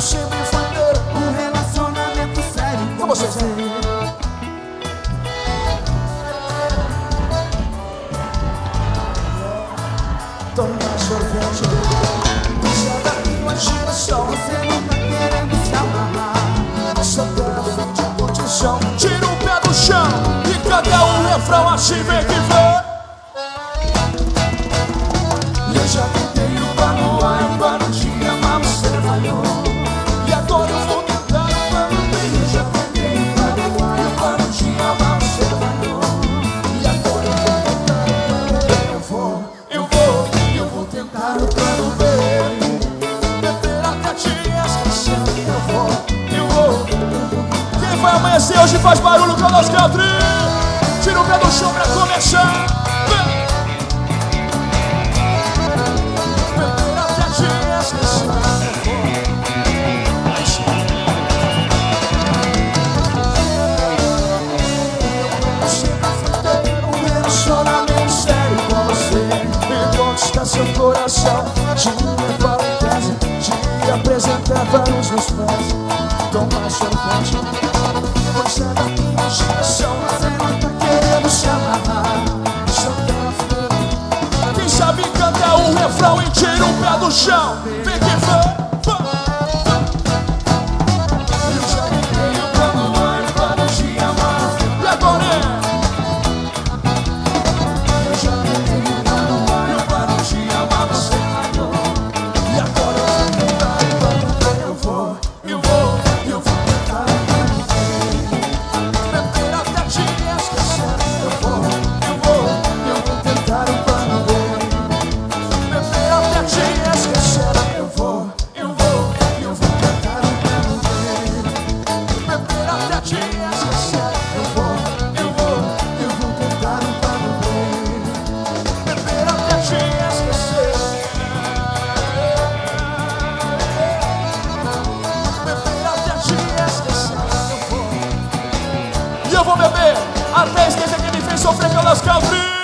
sempre foi ter um relacionamento sério com você. Toma sorvete, deixa daqui, imagina só você nunca querendo se amarrar. Deixa até a frente, curte o chão, tira o pé do chão e canta o refrão, assim vem que vem. Eu já tentei o plano A e o plano de amar, você falhou. E agora eu vou tentar o plano B. Eu já tentei o plano A e o plano de amar, você falhou. E agora eu vou tentar o plano B. Eu vou tentar o plano B. Beber até te esquecer. Eu vou. Quem vai amanhecer hoje faz barulho com a nossa country. Tira o pé do chão pra começar. Seu coração te levar em casa, te apresentava nos meus pés. Toma sorvete, pois é daqui uma geração, você não tá querendo se amarrar. Só pela frente. Quem sabe canta o refrão e tira o pé do chão. Vem que vem. Eu já tentei o plano A e o plano de amar. E agora eu já tentei o plano A e o plano de amar, você falhou. E agora eu vou tentar o plano B. Eu vou tentar o plano B. Beber até te esquecer. Eu vou tentar o plano B. Beber até te esquecer. Eu vou tentar o plano B. Beber até te esquecer. Eu vou tentar o plano B. Beber até te esquecer. Beber até te esquecer. E eu vou beber até esquecer que me fez sofrer pelas country.